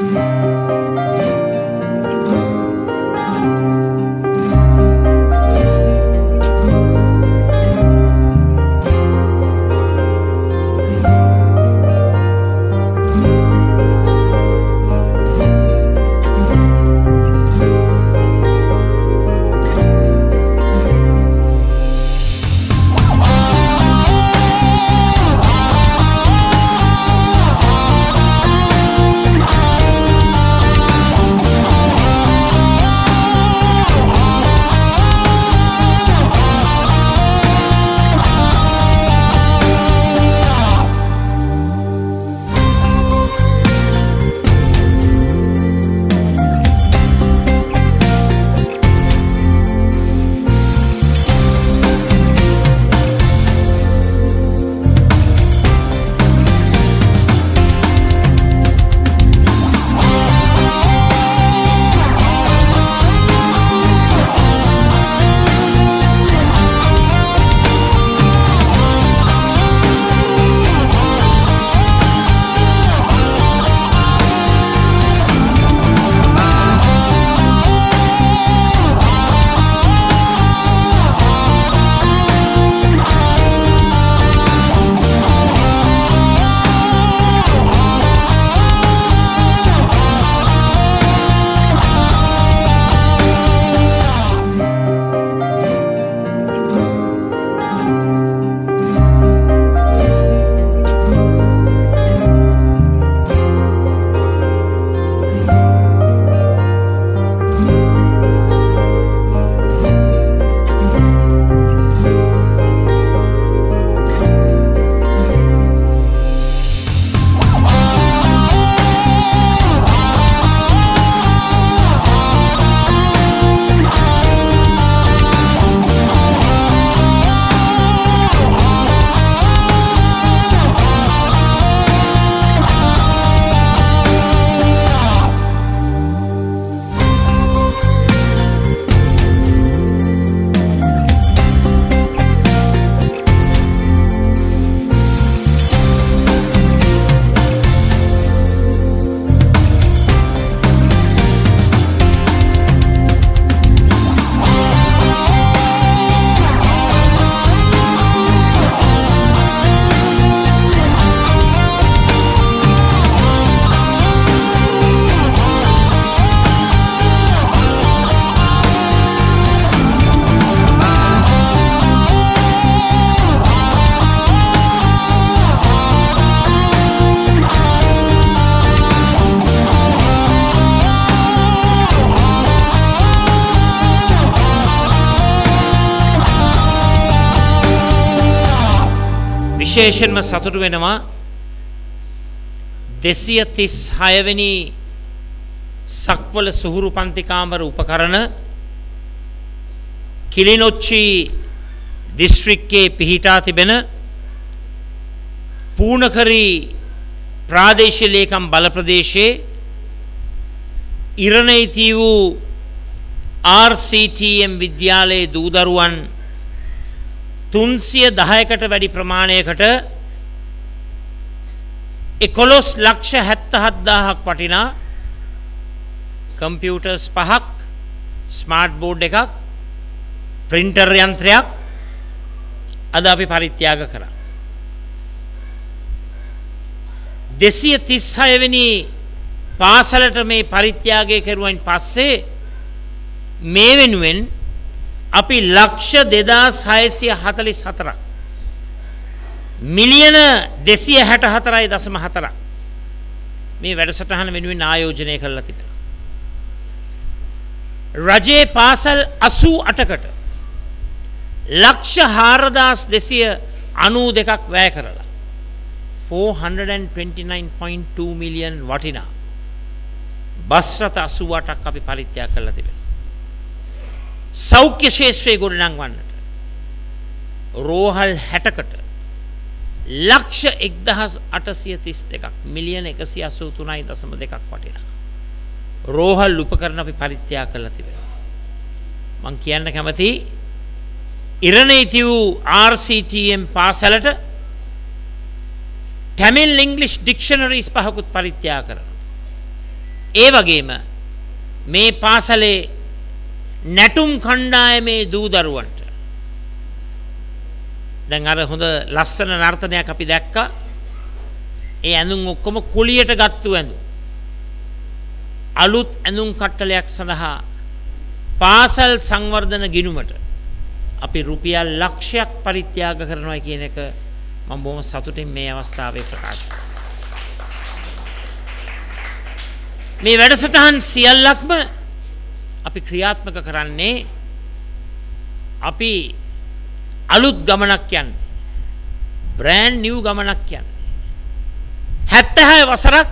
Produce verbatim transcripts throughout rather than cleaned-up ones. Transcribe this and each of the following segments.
විශේෂයෙන්ම සතුටු වෙනවා දෙසිය තිස් හය වෙනි සක්වල සුහුරු පන්ති කාමර උපකරණ කිලිනොච්චි දිස්ත්‍රික්කයේ පිහිටා තිබෙන පූර්ණකරි ප්‍රාදේශීය ලේකම් බල ප්‍රදේශයේ ඉරණිති වූ ආර් සී ටී එම් විද්‍යාලයේ දූ දරුවන් තුන්සිය දහයකට වැඩි ප්‍රමාණයකට එකොළොස් ලක්ෂ හැත්තෑ හදාහක් වටිනා කම්පියුටර්ස් පහක් ස්මාර්ට් බෝඩ් එකක් ප්‍රින්ටර් යන්ත්‍රයක් අද අපි පරිත්‍යාග කරා. දෙසිය තිස් හය වෙනි පාසලට මේ පරිත්‍යාගය කෙරුවන් පස්සේ මේ වෙනුවෙන් අපි ලක්ෂ දෙදාස් හයසිය හතළිස් හතරක් මිලියන දෙසිය හැට හතරයි දශම හතරක් මේ වැඩසටහන වෙනුවෙන් ආයෝජනය කරලා තිබෙනවා. රජයේ පාසල් අසූ අටකට ලක්ෂ හාරදාස් දෙසිය අනූ දෙකක් වැය කරලා four hundred twenty-nine point two million වටිනා බස් රථ අසූ අටක් අපි පරිත්‍යාග කරලා තිබෙනවා. සෞඛ්‍ය ශේෂ්ත්‍රයේ ගොඩනංවන්නට රෝහල් හැටකට ලක්ෂ එක්දහස් අටසිය තිස් දෙකක් මිලියන එකසිය අසූ තුනයි දශම දෙකක් වටිනා රෝහල් උපකරණ අපි පරිත්‍යාග කරලා තිබෙනවා. මම කියන්න කැමති ඉරණිති වූ ආර් සී ටී එම් පාසලට Tamil English dictionaries පහකුත් පරිත්‍යාග කරනවා. ඒ වගේම මේ පාසලේ නැටුම් කණ්ඩායමේ දූ දරුවන්ට දැන් අර හොඳ ලස්සන නර්තනයක් අපි දැක්කා. ඒ ඇඳුම් ඔක්කොම කුලියට ගත්තු ඇඳුම්. අලුත් ඇඳුම් කට්ටලයක් සඳහා පාසල් සංවර්ධන ගිණුමට අපි රුපියල් ලක්ෂයක් පරිත්‍යාග කරනවා කියන එක මම බොහොම සතුටින් මේ අවස්ථාවේ ප්‍රකාශ කරනවා. මේ වැඩසටහන් සියල්ලක්ම අපි ක්‍රියාත්මක කරන්නේ අපි අලුත් ගමනක් යන්නේ. බ්‍රෑන්ඩ් නිව් ගමනක් යන්නේ. හැත්තෑ වසරක්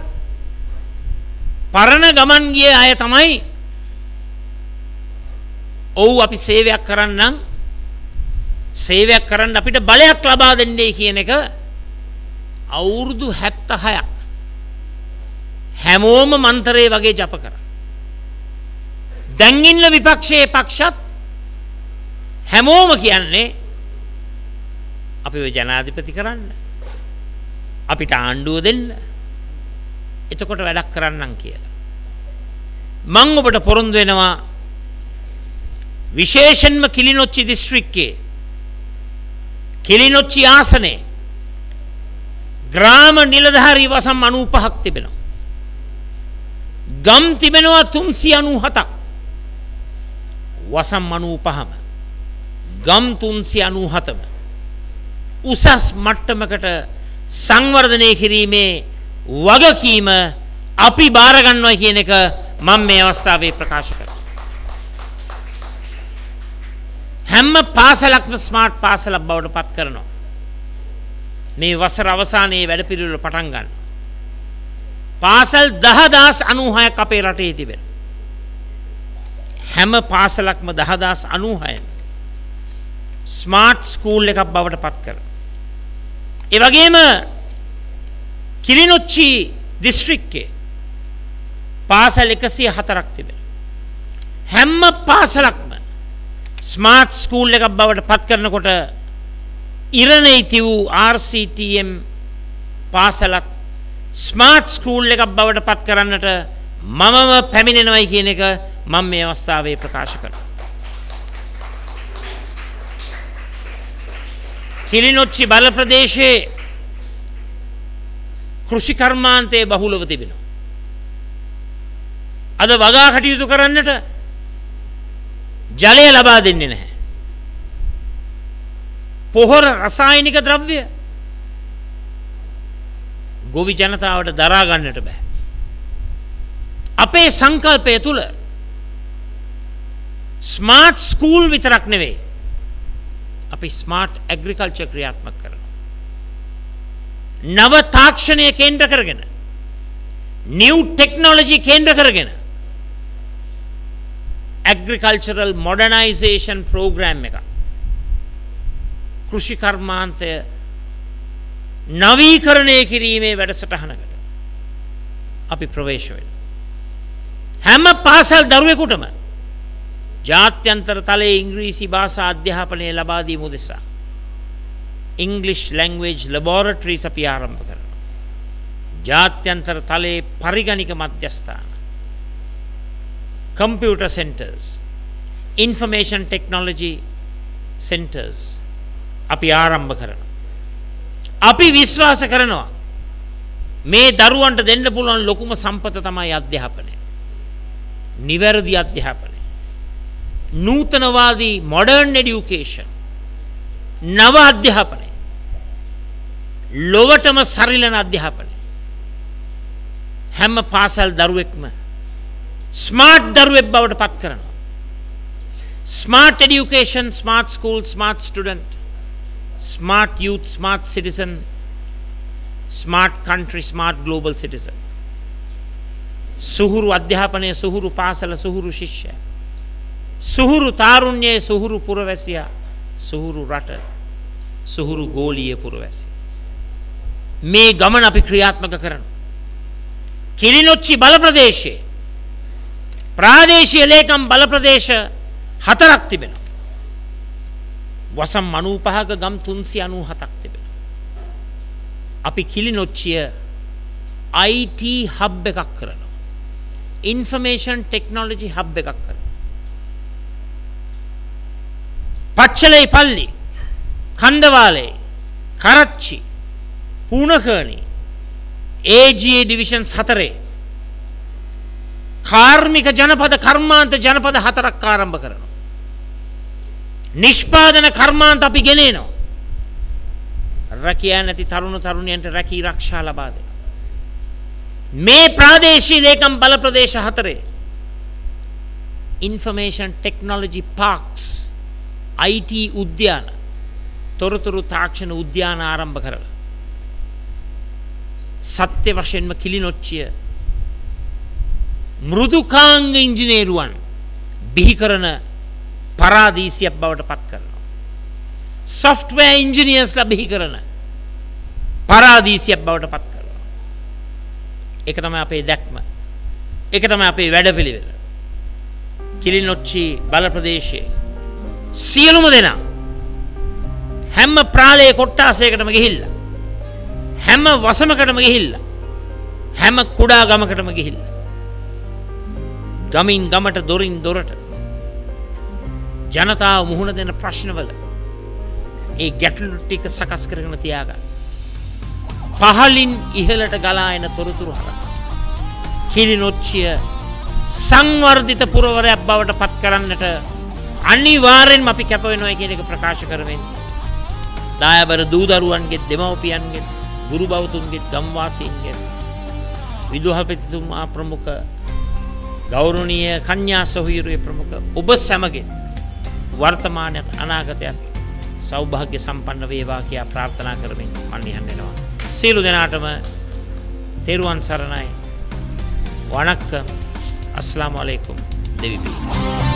පරණ ගමන් ගිය අය තමයි ඔව් අපි සේවයක් කරන්නම් සේවයක් කරන්න අපිට බලයක් ලබා දෙන්නේ කියන එක අවුරුදු හැත්තෑහක් හැමෝම මන්තරේ වගේ ජප කරා. දැන් ඉන්න විපක්ෂයේ පක්ෂත් හැමෝම කියන්නේ අපිව ජනාධිපති කරන්න අපිට ආණ්ඩුව දෙන්න එතකොට වැඩක් කරන්නම් කියලා. මම ඔබට පොරොන්දු වෙනවා විශේෂයෙන්ම කිලිනොච්චි දිස්ත්‍රික්කයේ කිලිනොච්චි ආසනයේ ග්‍රාම නිලධාරී වසම් අනූපහක් තිබෙනවා. ගම් තිබෙනවා තුන්සිය අනූහතක්. වසම් අනූපහම ගම් තුන්සිය අනූහතම උසස් මට්ටමකට සංවර්ධනය කිරීමේ වගකීම අපි බාර ගන්නවා කියන එක මම මේ අවස්ථාවේ ප්‍රකාශ කරනවා. හැම පාසලක්ම ස්මාර්ට් පාසලක් බවට පත් කරනවා. මේ වසර අවසානයේ වැඩපිළිවෙල පටන් ගන්න. පාසල් දහදාස් අනූහයක් අපේ රටේ තිබෙනවා. හැම පාසලක්ම දහදාස් අනූහයම ස්මාර්ට් ස්කූල් එකක් බවට පත් කරනවා. ඒ වගේම කිලිනොච්චි දිස්ත්‍රික්කයේ පාසල් එකසිය හතරක් තිබෙනවා. හැම පාසලක්ම ස්මාර්ට් ස්කූල් එකක් බවට පත් කරනකොට ඉරණෙහි වූ ආර් සී ටී එම් පාසලක් ස්මාර්ට් ස්කූල් එකක් බවට පත් කරන්නට මමම පැමිණෙනවයි කියන එක මම මේ අවස්ථාවේ ප්‍රකාශ කරනවා. කිලිනොච්චි බල ප්‍රදේශයේ කෘෂි කර්මාන්තයේ බහුලව තිබෙනවා. අද වගා කටයුතු කරන්නට ජලය ලබා දෙන්නේ නැහැ. පොහොර රසායනික ද්‍රව්‍ය ගොවි ජනතාවට දරා ගන්නට බෑ. අපේ සංකල්පය තුල ස්මාර්ට් ස්කූල් විතරක් නෙවෙයි අපි ස්මාර්ට් ඇග්‍රිකල්චර් ක්‍රියාත්මක කරනවා. නව තාක්ෂණය කේන්ද්‍ර කරගෙන නිව් ටෙක්නොලොජි කේන්ද්‍ර කරගෙන ඇග්‍රිකල්චරල් මොඩර්නයිසේෂන් ප්‍රෝග්‍රෑම් එක කෘෂි කර්මාන්තය නවීකරණය කිරීමේ වැඩසටහනකට අපි ප්‍රවේශ වෙනවා. හැම පාසල් දරුවෙකුටම ජාත්‍යන්තර තලයේ ඉංග්‍රීසි භාෂා අධ්‍යාපනය ලබා දීම උදෙසා English language laboratories අපි ආරම්භ කරනවා. ජාත්‍යන්තර තලයේ පරිගණික මධ්‍යස්ථාන computer centers information technology centers අපි ආරම්භ කරනවා. අපි විශ්වාස කරනවා මේ දරුවන්ට දෙන්න පුළුවන් ලොකුම සම්පත තමයි අධ්‍යාපනය. නිවැරදි අධ්‍යාපනය. නූතනවාදී modern education නව අධ්‍යාපනය. ලොවටම සරිලන අධ්‍යාපනය. හැම පාසල් දරුවෙක්ම ස්මාර්ට් දරුවෙක් බවට පත් කරනවා. Smart education, smart school, smart student, smart youth, smart citizen, smart country, smart global citizen. සුහුරු අධ්‍යාපනය, සුහුරු පාසල, සුහුරු ශිෂ්‍යයා. සුහුරු තාරුණ්‍යයේ සුහුරු පුරවැසියා, සුහුරු රට, සුහුරු ගෝලීය පුරවැසියා. මේ ගමන අපි ක්‍රියාත්මක කරනවා. කිලිනොච්චි බල ප්‍රදේශයේ ප්‍රාදේශීය ලේකම් බල ප්‍රදේශ හතරක් තිබෙනවා. වසම් අනූපහක ගම් තුන්සිය අනූහතක් තිබෙනවා. අපි කිලිනොච්චිය I T හබ් එකක් කරනවා. ඉන්ෆර්මේෂන් ටෙක්නොලොජි හබ් එකක් කරනවා. Pachchilaipalli, Kandavalai, Karachchi, Poonakary, A G A divisions හතරේ කාර්මික ජනපද කර්මාන්ත ජනපද හතරක් ආරම්භ කරනවා. නිෂ්පාදන කර්මාන්ත අපි ගෙනෙනවා. රැකියා නැති තරුණ තරුණියන්ට රැකී ආරක්ෂා ලබා දෙනවා. මේ ප්‍රාදේශීය ලේකම් බල ප්‍රදේශ හතරේ information technology parks, I T උද්‍යාන, තොරතුරු තාක්ෂණ උද්‍යාන ආරම්භ කරලා සත්‍ය වශයෙන්ම කිලිනොච්චිය මෘදුකාංග ඉංජිනේරුවන් බිහි කරන පරාදීසියක් බවට පත් කරනවා. සොෆ්ට්වෙයාර් ඉංජිනියර්ස්ලා බිහි කරන පරාදීසියක් බවට පත් කරනවා. ඒක තමයි අපේ දැක්ම. ඒක තමයි අපේ වැඩපිළිවෙල. කිලිනොච්චි බල ප්‍රදේශයේ සියලුම දෙනා හැම ප්‍රාලයේ කොට්ටාසයකටම ගිහිල්ලා, හැම වසමකටම ගිහිල්ලා, හැම කුඩා ගමකටම ගිහිල්ලා, ගමින් ගමට දොරින් දොරට ජනතාව මුහුණ දෙන ප්‍රශ්නවල ඒ ගැටලු ටික සකස් කරගෙන තියාගන්න. පහලින් ඉහළට ගලා එන තොරතුරු හරහා කිලිනොච්චිය සංවර්ධිත පුරවරයක් බවට පත් කරන්නට අනිවාර්යෙන්ම අපි කැප වෙනවා කියන එක ප්‍රකාශ කරමින් දායබර දූ දරුවන්ගේ, දෙමව්පියන්ගේ, ගුරු බෞතුන්ගේ, ගම්වාසීන්ගේ, විදුහල්පතිතුමා ප්‍රමුඛ ගෞරවනීය කන්‍යා සොහොයුරිය ප්‍රමුඛ ඔබ සැමගේ වර්තමානයත් අනාගතයත් සෞභාග්‍ය සම්පන්න වේවා කියා ප්‍රාර්ථනා කරමින් මම නිහඬ වෙනවා. සියලු දෙනාටම තෙරුවන් සරණයි. වණක්කම්. අස්ලාමු අලයිකුම් දෙවිපිය.